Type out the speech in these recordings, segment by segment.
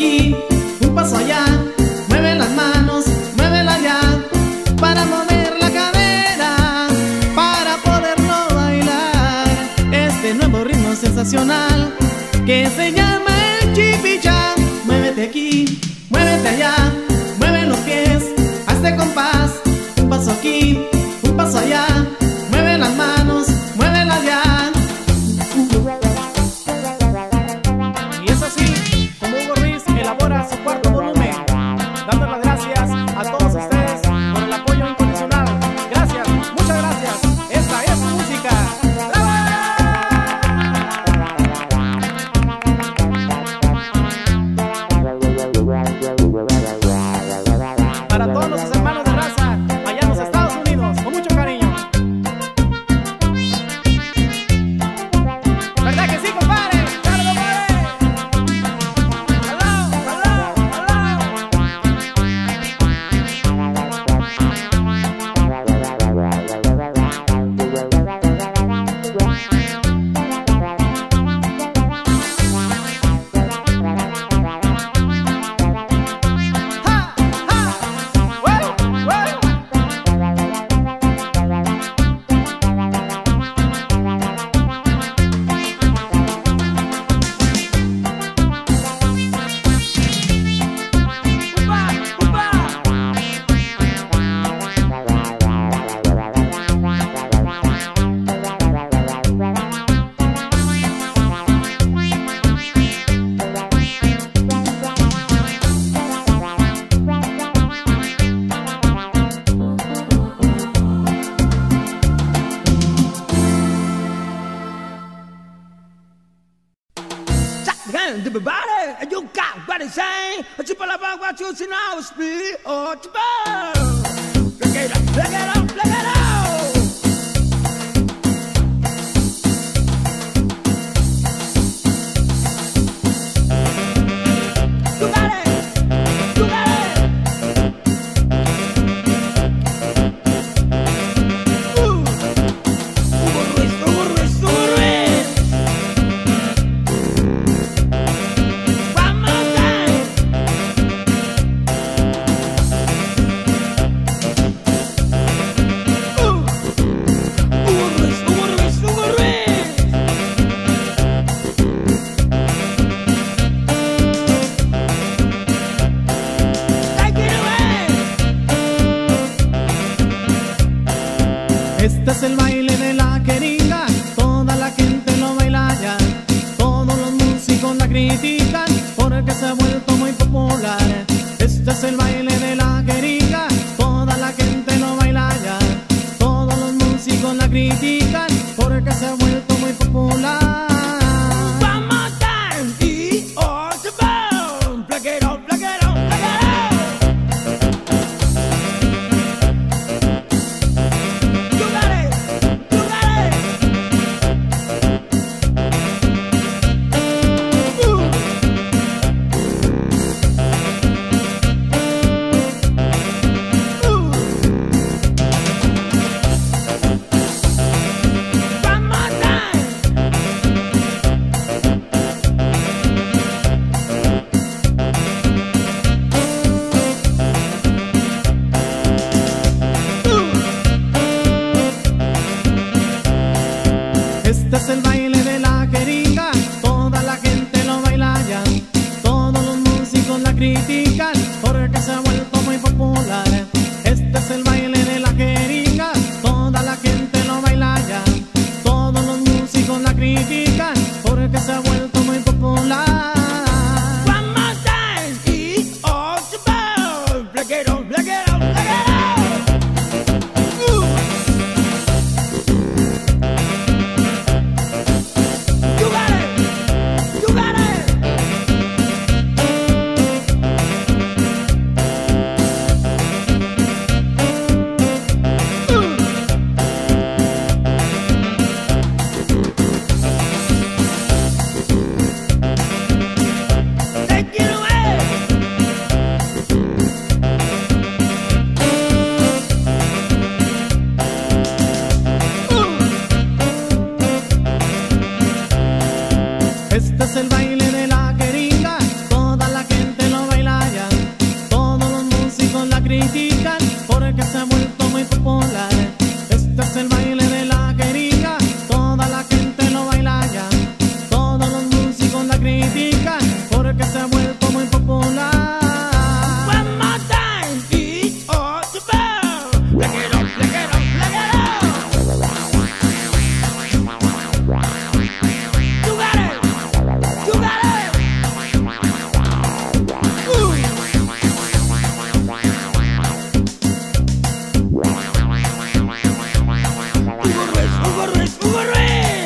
aquí, un paso allá, mueve las manos, muévela ya, para mover la cadera, para poderlo bailar. Este nuevo ritmo sensacional que se llama el chipichá. Muévete aquí, muévete allá, mueve los pies, hazte compás, un paso aquí, un paso allá, mueve las manos, muévela ya. Y es así como Hugo Ruiz elabora su cuarto volumen, dando las gracias a todos ustedes por el apoyo incondicional. Gracias, muchas gracias. Esta es su música. Para todos los hermanos de raza allá en los Estados Unidos, con mucho cariño. ¿Verdad que sí, compadre? ¡Claro, compadre! ¡Aló, aló, everybody, you got what to say. You pull up what you see now, speed or to burn. Look it up, look it up, look it up. You got it, you got it. Hugo Ruiz, Hugo Ruiz, Hugo Ruiz. Este es el baile de la querida, toda la gente lo baila ya. Todos los músicos la critican porque se ha vuelto muy popular. Este es el baile de la querida, toda la gente lo baila ya. Todos los músicos la critican porque se ha vuelto muy popular. porque se ha vuelto muy popular. Este es el baile de la querida, toda la gente lo baila ya. Todos los músicos la critican porque se ha vuelto muy popular. One more time, each or the bell. Flag it up, flag it up, flag it up. You got it, you got it. Hugo Ruiz, Hugo Ruiz.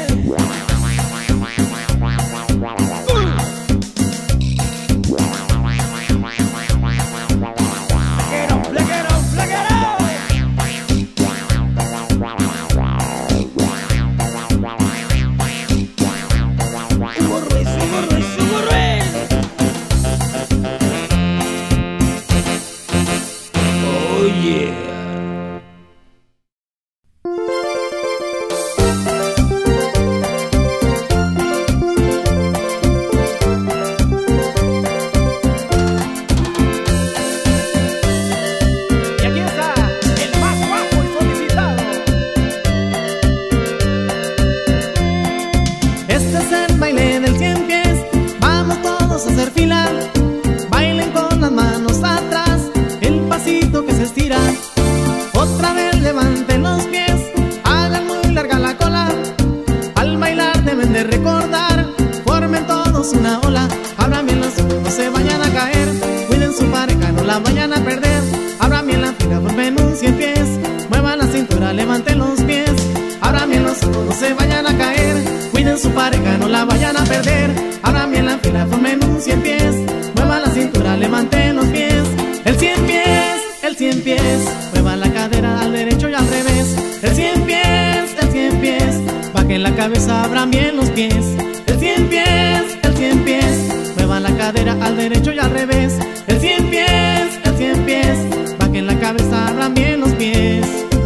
Otra vez levanten los pies, hagan muy larga la cola. Al bailar deben de recordar, formen todos una ola. Abran bien los ojos, no se vayan a caer, cuiden su pareja, no la vayan a perder. Abran bien la fila, formen un 100 pies, muevan la cintura, levanten los pies. Abran bien los ojos, no se vayan a caer, cuiden su pareja, no la vayan a perder. Abran bien la fila, formen un 100 pies, muevan la cintura, levanten los pies. El 100 pies, el 100 pies, muevan la cadera al derecho y al revés. El 100 pies, bajen la cabeza, abran bien los pies. El 100 pies, muevan la cadera al derecho y al revés. El 100 pies, bajen la cabeza, abran bien los pies.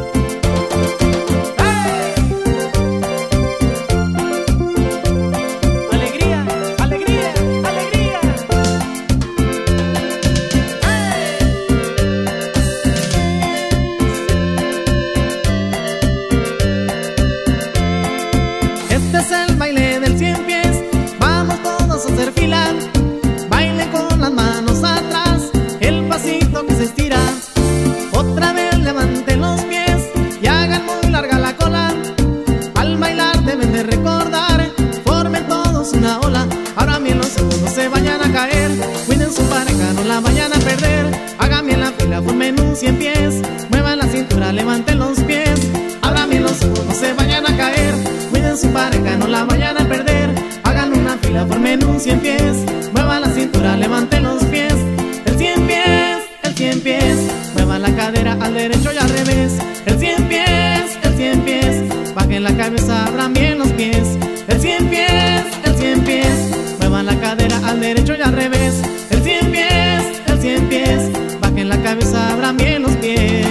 Bailen con las manos atrás, el pasito que se estira. Otra vez levanten los pies y hagan muy larga la cola. Al bailar deben de recordar, formen todos una ola. Abran bien los ojos, no se vayan a caer, cuiden su pareja, no la vayan a perder. Hagan bien la fila, formen un 100 pies, muevan la cintura, levanten los pies. Abran bien los ojos, no se vayan a caer, cuiden su pareja, no la vayan a perder. Hagan una fila, formen un 100 pies, muevan la cintura, levanten los pies. El 100 pies, muevan la cadera al derecho y al revés. El 100 pies, bajen la cabeza, abran bien los pies. El 100 pies, muevan la cadera al derecho y al revés. El 100 pies, bajen la cabeza, abran bien los pies.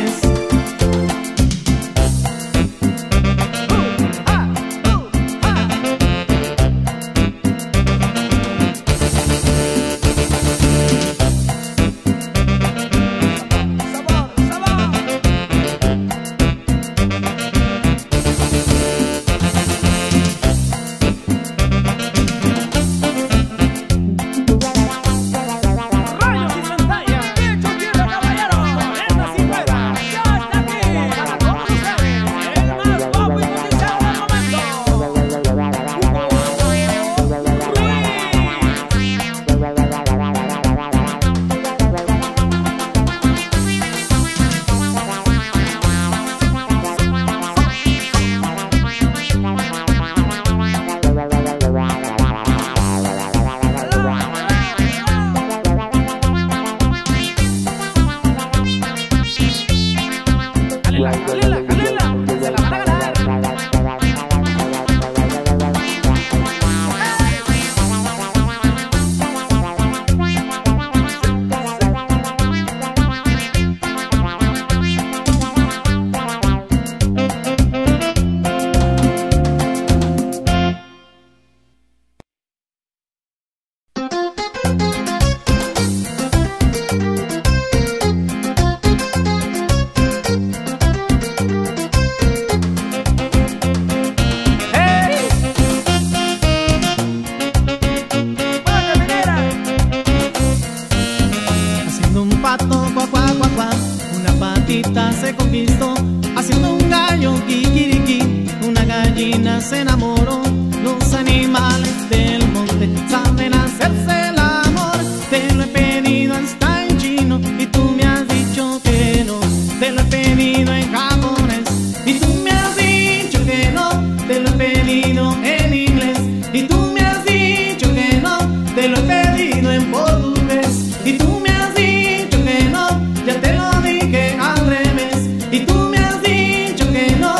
se conquistó, haciendo un gallo kikiriki. Una gallina se enamoró. Los animales del monte saben hacerse el amor. Te lo he pedido hasta en chino y tú me has dicho que no. Te lo he pedido en japonés y tú me has dicho que no. Te lo he pedido en inglés y tú me has dicho que no. Te lo he pedido en portugués y tú me has dicho que no. Ya te lo dije al revés y tú me has dicho que no.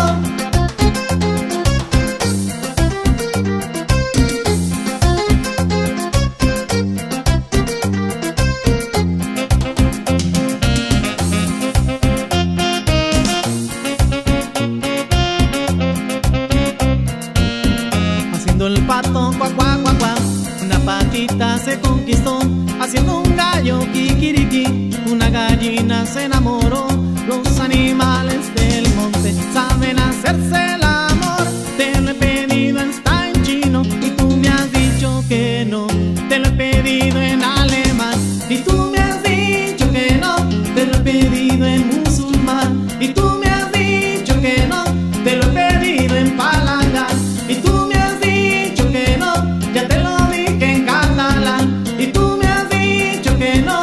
Haciendo el pato cuac cuac cuac cuac, una patita se conquistó, haciendo un gallo kikiriki. Una gallina se enamoró. Los animales del monte saben hacerse el amor. Te lo he pedido hasta en chino y tú me has dicho que no. Te lo he pedido en alemán y tú me has dicho que no. Te lo he pedido en musulmán y tú me has dicho que no. Te lo he pedido en palangán y tú me has dicho que no. Ya te lo dije en catalán y tú me has dicho que no.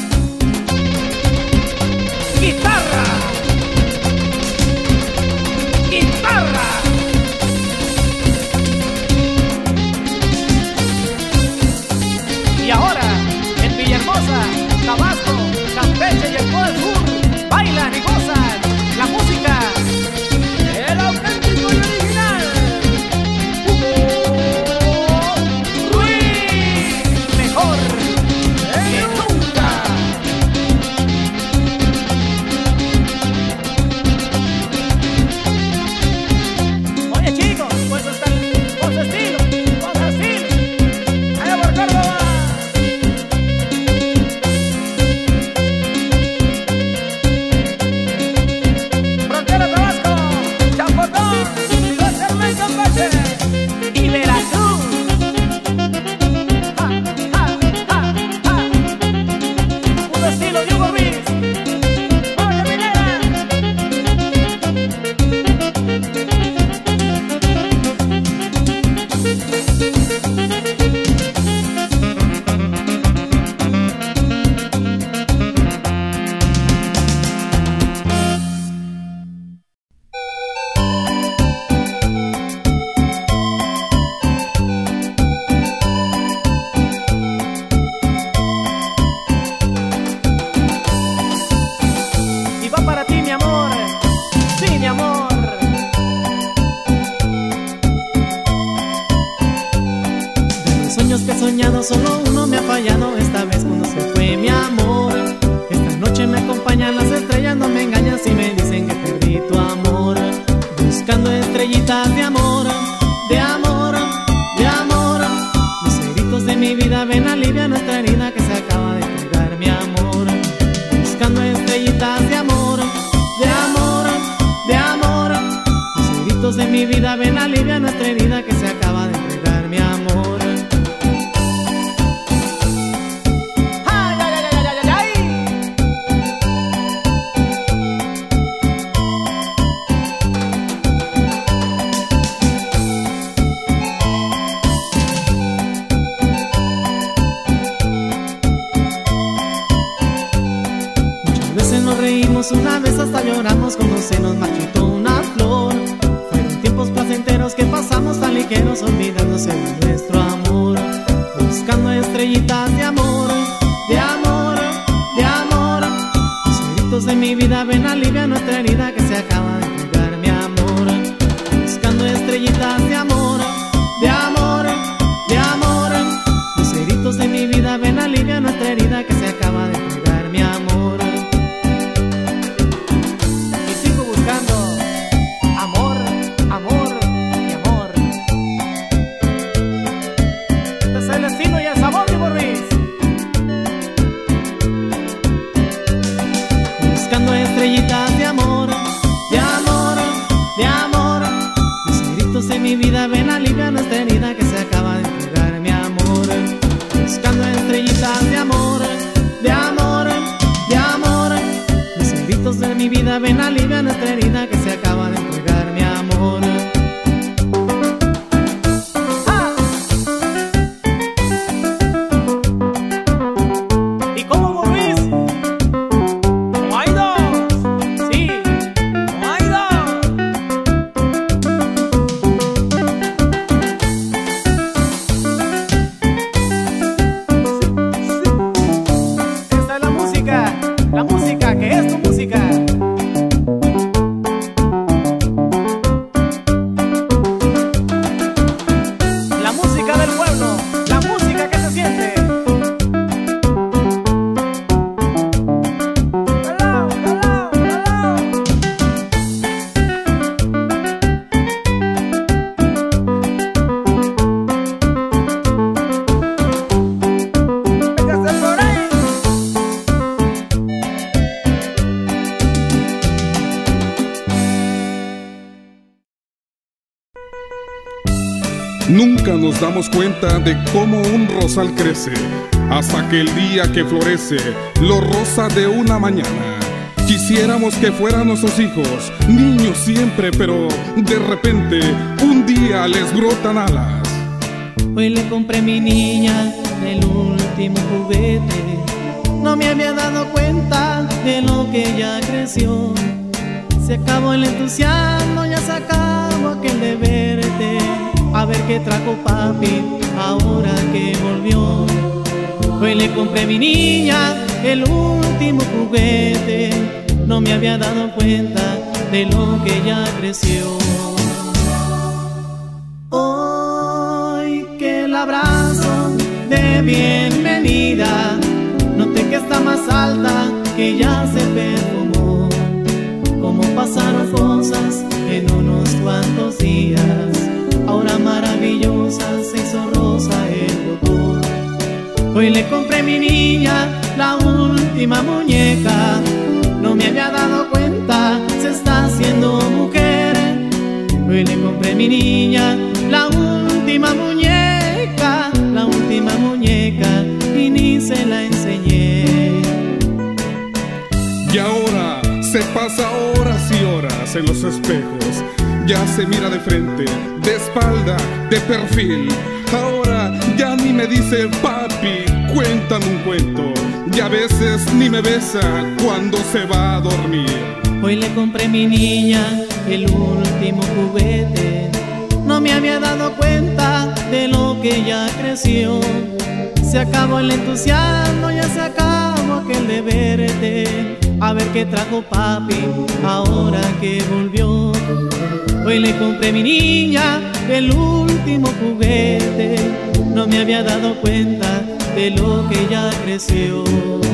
¡Guitarra! ¡Guitarra! Y ahora, en Villahermosa, Tabasco, Campeche y el Cono Sur, bailan y gozan la música, el auténtico y original Hugo Ruiz, mejor que nunca. Oye chicos, pues está con su estilo, con su estilo. Allá por Córdoba. Frontera Tabasco, Champotón, Coserma y Campeche y Veracruz. Ja, ja, ja, ja. Un estilo de Hugo Ruiz. ¡Oye, minera! Y va para ti, mi amor. Sí, mi amor. De los sueños que he soñado solo uno me ha fallado. Esta vez cuando se fue mi amor. Esta noche me acompañan las estrellas, no me engañas si me dicen que perdí tu amor. Buscando estrellitas de amor, de amor, de amor. Luceritos de mi vida, ven alivia nuestra herida que se acaba de entregar mi amor. Buscando estrellitas de amor, de amor, de amor. Luceritos de mi vida, ven alivia nuestra herida que se acaba de entregar mi amor. ¡Ay, ay, ay, ay, ay, ay! Muchas veces nos reímos, una vez hasta lloramos cuando se nos marchitó una flor. Fueron tiempos placenteros que pasamos tan ligeros, olvidándose de nuestro amor. Buscando estrellitas de amor, de amor, de amor. Luceritos de mi vida, ven alivia nuestra herida que se acaba de entregar mi amor. Buscando estrellitas de amor, de amor, de amor. Luceritos de mi vida, ven alivia nuestra herida que se acaba de entregar mi amor. Y sigo buscando amor, amor y amor. Este es el estilo y el sabor de Hugo Ruiz. Buscando estrellitas de amor, alivia nuestra herida que se acaba de entregar, mi amor. ¿Y cómo vos ves? No hay dos. Sí, no hay dos. Esta es la música que es tu música. La música del pueblo, la música que se siente. Hello, hello, hello. Véngase por ahí. Nunca nos damos cuenta de cómo un rosal crece, hasta que el día que florece lo rosa de una mañana. Quisiéramos que fueran nuestros hijos, niños siempre, pero de repente un día les brotan alas. Hoy le compré a mi niña el último juguete. No me había dado cuenta de lo que ya creció. Se acabó el entusiasmo, ya se acabó aquel de verte. A ver qué trajo papi ahora que volvió. Hoy le compré a mi niña el último juguete. No me había dado cuenta de lo que ya creció. Hoy que el abrazo de bienvenida noté que está más alta, que ya se perfumó. Como pasaron cosas en unos cuantos días, ahora maravillosa se hizo rosa el botón. Hoy le compré a mi niña la última muñeca. No me había dado cuenta, se está haciendo mujer. Hoy le compré a mi niña la última muñeca, la última muñeca, y ni se la enseñé. Y ahora se pasa horas y horas en los espejos. Ya se mira de frente, de espalda, de perfil. Ahora ya ni me dice papi, cuéntame un cuento. Y a veces ni me besa cuando se va a dormir. Hoy le compré a mi niña el último juguete. No me había dado cuenta de lo que ya creció. Se acabó el entusiasmo, ya se acabó aquel de verte. A ver qué trajo papi ahora que volvió. Hoy le compré a mi niña el último juguete. No me había dado cuenta de lo que ya creció.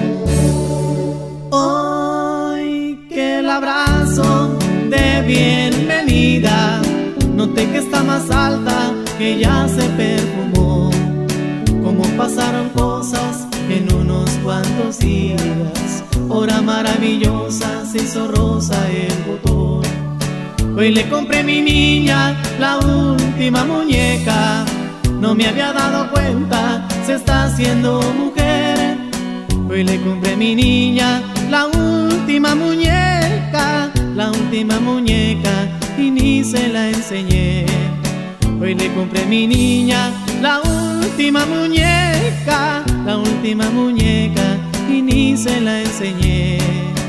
Hoy que el abrazo de bienvenida noté que está más alta, que ya se perfumó. Como pasaron cosas en unos cuantos días, hora maravillosa se hizo rosa el botón. Hoy le compré a mi niña la última muñeca. No me había dado cuenta, se está haciendo mujer. Hoy le compré a mi niña la última muñeca, la última muñeca, y ni se la enseñé. Hoy le compré a mi niña la última muñeca, la última muñeca, y ni se la enseñé.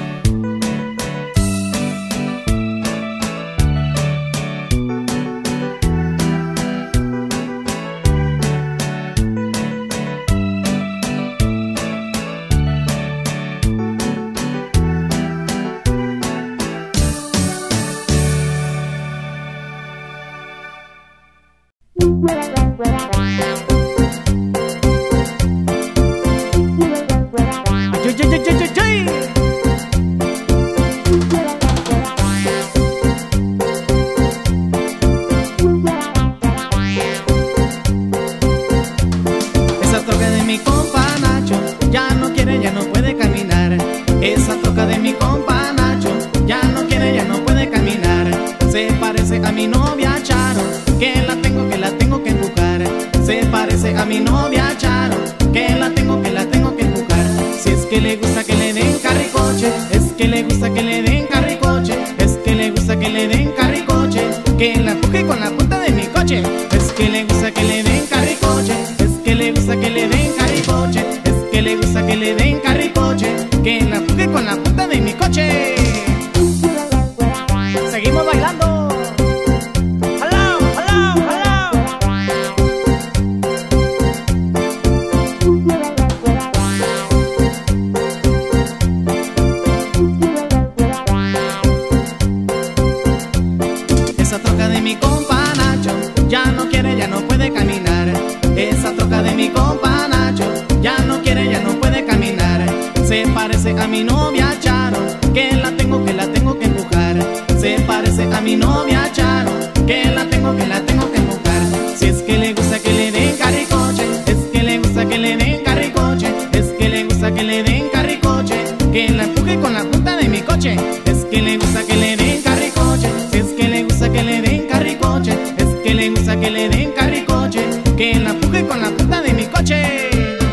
Esa troca de mi compa Nacho ya no quiere, ya no puede caminar. Esa troca de mi compa Nacho ya no quiere, ya no puede caminar. Se parece a mi novia Charo, que la tengo que empujar. Se parece a mi novia Charo, que la tengo que empujar. Si es que le gusta que le den carricoche, es que le gusta que le den carricoche. a mi novia Charo, que la tengo que empujar. Se parece a mi novia Charo, que la tengo que empujar. Si es que le gusta que le den carricoche, es que le gusta que le den carricoche, es que le gusta que le den carricoche, que la empuje con la punta de mi coche. Es que le gusta que le den carricoche, si es que le gusta que le den carricoche, es que le gusta que le den carricoche, que la empuje con la punta de mi coche.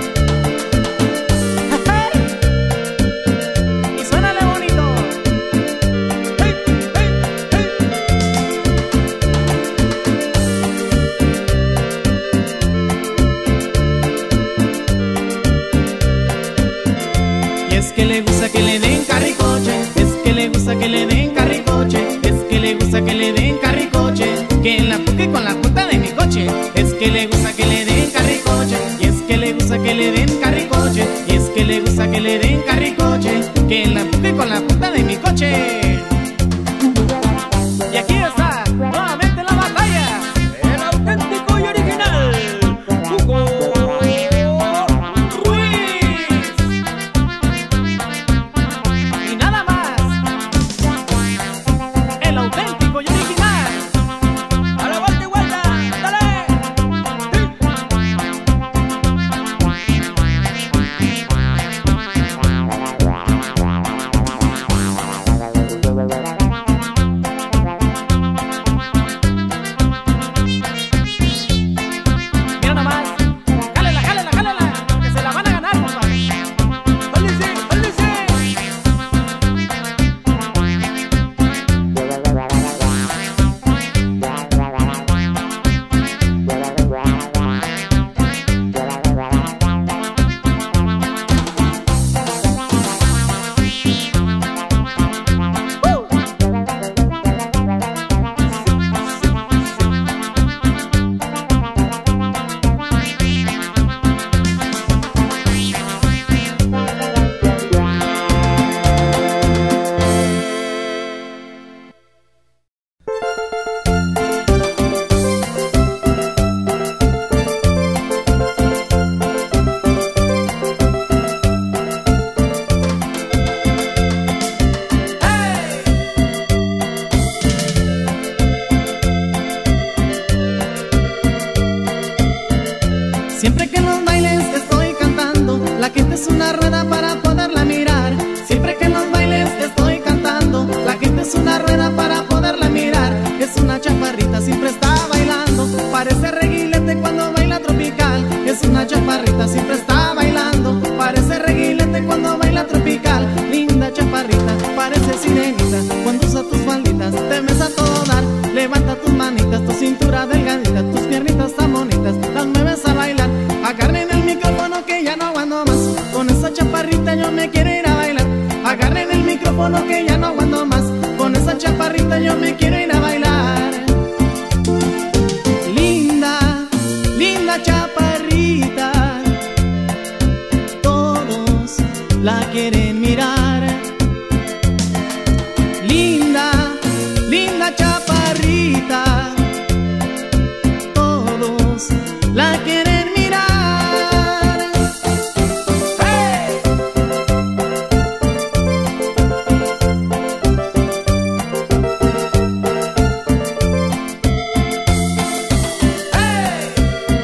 Que le gusta que le den carricoche, es que le gusta que le den carricoche, es que le gusta que le den carricoche, que la empuje con la punta de mi coche. Es que le gusta que le den carricoche, y es que le gusta que le den carricoche, y es que le gusta que le den carricoche, que la empuje con la punta de mi coche. Y aquí está nuevamente la batalla, el auténtico y original Hugo Ruiz. Y nada más, el auténtico y original. A la vuelta y vuelta, dale. Mira nada más, jálela, jálela, jálela, que se la van a ganar, compadre. ¡Jálese, jálese! Siempre que en los bailes estoy cantando, la gente es una rueda para poderla mirar. Siempre que en los bailes estoy cantando, la gente es una rueda para poderla mirar. Es una chaparrita, siempre está bailando, parece reguilete cuando baila tropical. Es una chaparrita, siempre está bailando, parece reguilete cuando baila tropical. Linda chaparrita, parece sirenita, cuando usa tus falditas te ves a todo dar. Levanta tus manitas, tu cintura delgadita, tus piernitas tan bonitas, las mueves a bailar. Agarren el micrófono que ya no aguanto más, con esa chaparrita yo me quiero ir a bailar. Agarren el micrófono que ya no aguanto más, con esa chaparrita yo me quiero ir a bailar. Linda, linda chaparrita, todos la quieren mirar. Linda, linda chaparrita, todos la quieren mirar. ¡Hey! ¡Hey!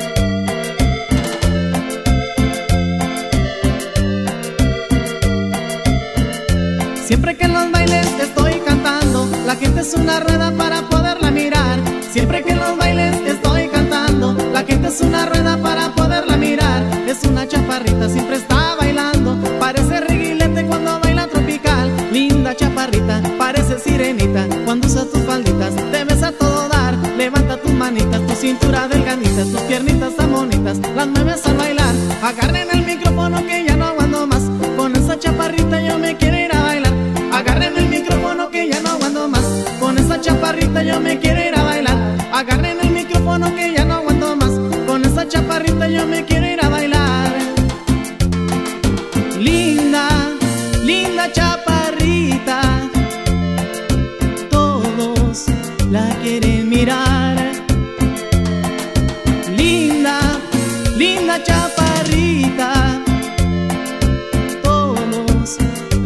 Siempre que en los bailes estoy cantando, la gente es una rueda para poderla mirar. Siempre que en los bailes estoy cantando, la gente es una rueda para poderla mirar. Es una chaparrita, siempre está bailando, parece reguilete cuando baila tropical. Linda chaparrita, parece sirenita, cuando usas tus falditas te ves a todo dar. Levanta tus manitas, tu cintura delgadita, tus piernitas tan bonitas, las mueves al bailar. Agarren el micrófono que ya no aguanto más, con esa chaparrita yo me quiero ir a bailar. Agarren el micrófono que ya no aguanto más, con esa chaparrita yo me quiero ir a bailar. Agarren el micrófono que ya no aguanto más, con esa chaparrita yo me quiero ir a bailar. Linda, linda chaparrita, todos la quieren mirar. Linda, linda chaparrita, todos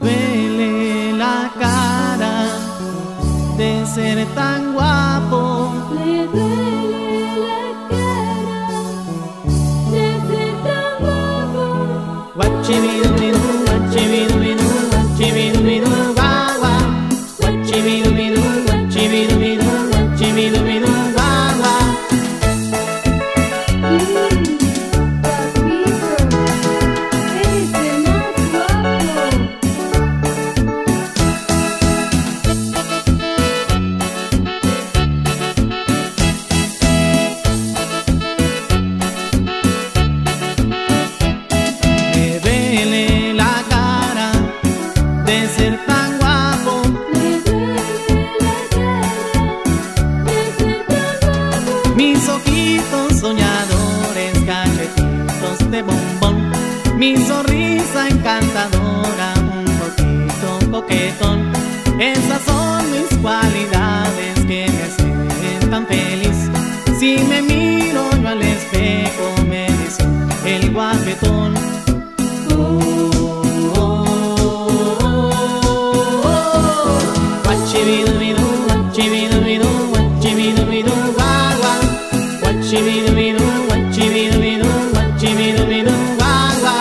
duele la cara de ser tan guapo. Le duele la cara de ser tan guapo. Guachibidubidu, guachibidubidu, guachibidubidu, guagua. Guachibidubidu, guachibidubidu, guachibidubidu, guagua. Papito, eres el más guapo. Me duele la cara de ser tan guapo. Le duele la cara de ser tan guapo. Mis ojitos soñadores, cachetitos de bombón, mi sonrisa encantadora, un poquito coquetón. Esas son mis cualidades que me hacen tan feliz. Si me miro yo al espejo me dice el guapetón. Oh, oh, oh, oh. Guachibidubidu, guachibidubidu, guachibidubidu, guagua. Guachibidubidu, guachibidubidu, guachibidubidu, guagua.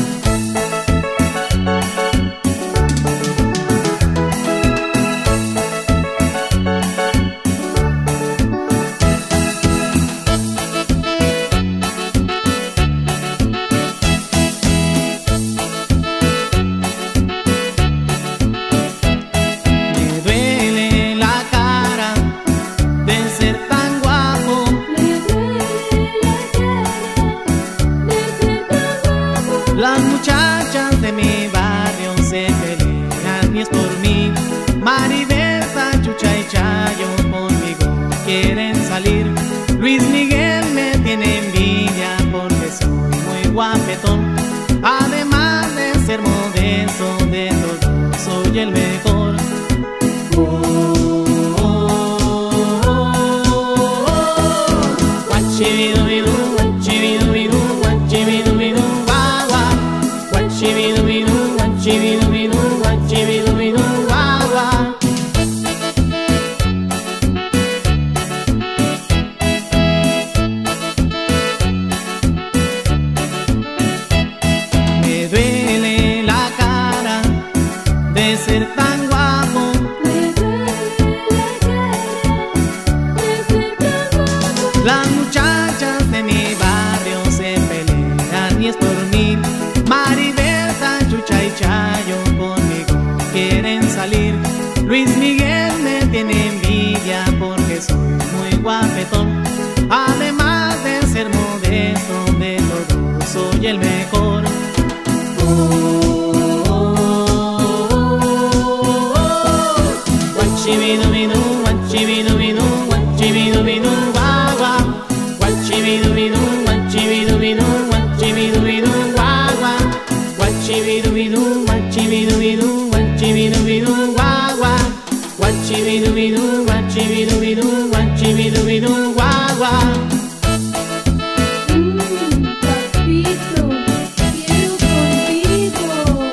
Me duele la cara de ser tan guapo. Le duele la cara de ser tan guapo. Las muchachas de mi barrio se pelean y es por mí. Maribeta, Chucha y Chayo conmigo quieren salir. Luis Miguel me tiene envidia porque soy muy guapetón. Además de ser modesto, de todos soy el mejor. Oh, oh, oh, oh. Guachibidubidu, guachibidubidu, guachibidubidu, guagua. Guachibidubidu, guachibidubidu, guachibidubidu, guagua. Me duele la cara de ser tan guapo. Le duele la cara de ser tan guapo. Las muchachas de mi barrio se pelean y es por mí. Maribeta, Chucha y Chayo conmigo quieren salir. Luis Miguel me tiene envidia porque soy muy guapetón. Además de ser modesto, de todos soy el mejor. Oh, oh, oh, oh. Guachibidubidu, guachibidubidu, guachibidubidu, guagua. Guachibidubidu, guachibidubidu, guachibidubidu, guagua. Guachibidubidu, guachibidubidu, guachibidubidu, guagua. Guachibidubidu, guachibidubidu, guachibidubidu, guagua. Papito, quiero contigo.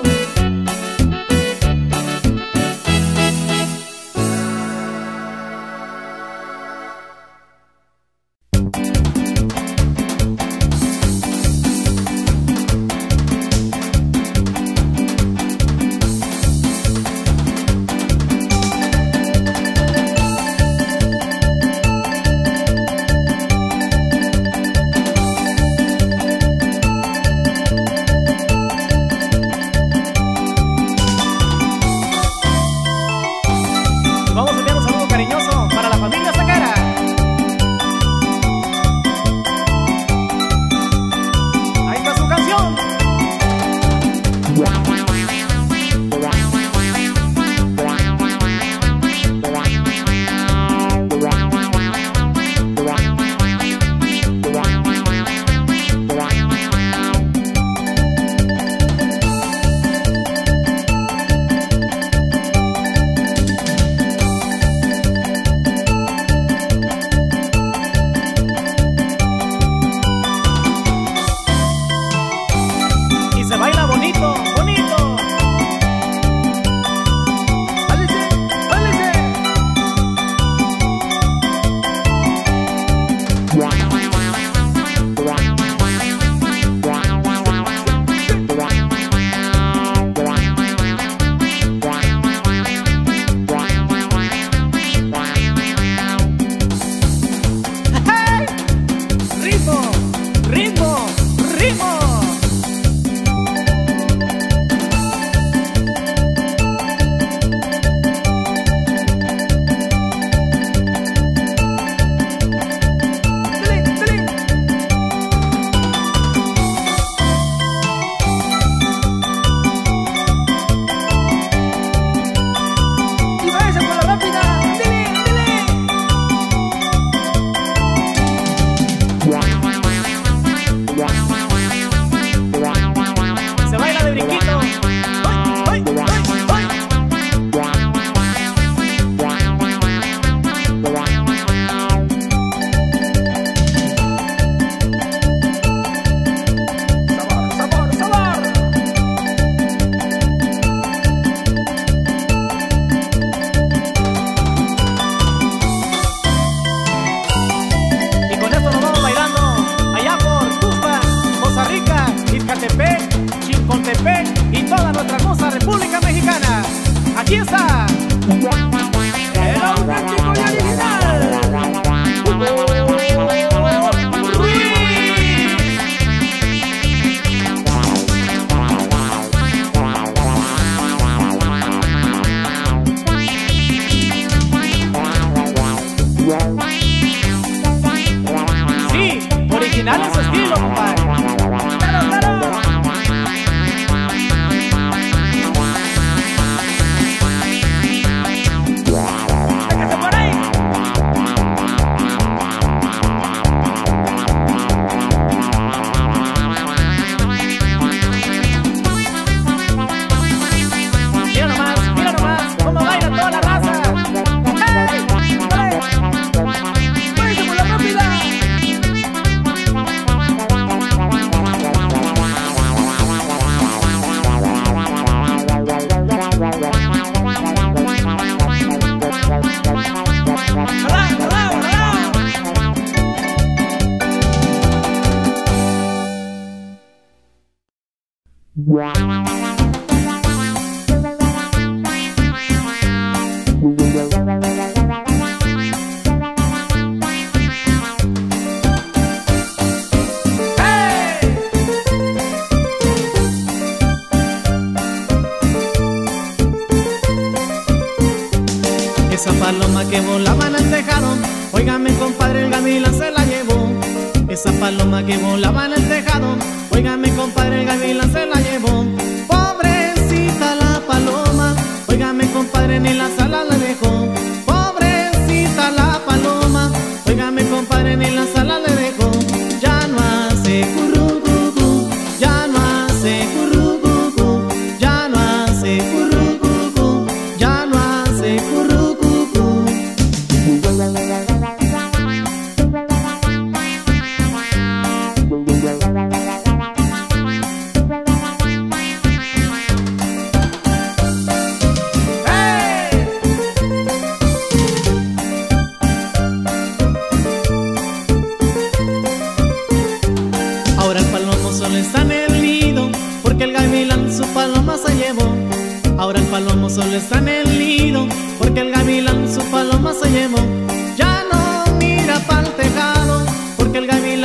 Esa paloma que volaba en el tejado, óigame compadre, el gavilán se la llevó. Esa paloma que volaba en el tejado, óigame compadre, el gavilán se la llevó. Pobrecita la paloma, óigame compadre, ni la sala la dejó. Pobrecita la paloma, óigame compadre, ni la sala le dejó. Ya no hace currucucú, ya no hace currucucú, ya no hace currucucú, ya no hace currucucú. Ahora el palomo solo está en el nido, porque el gavilán su paloma se llevó. Ahora el palomo solo está en el nido, porque el gavilán su paloma se llevó. Ya no mira pa'l tejado, porque el gavilán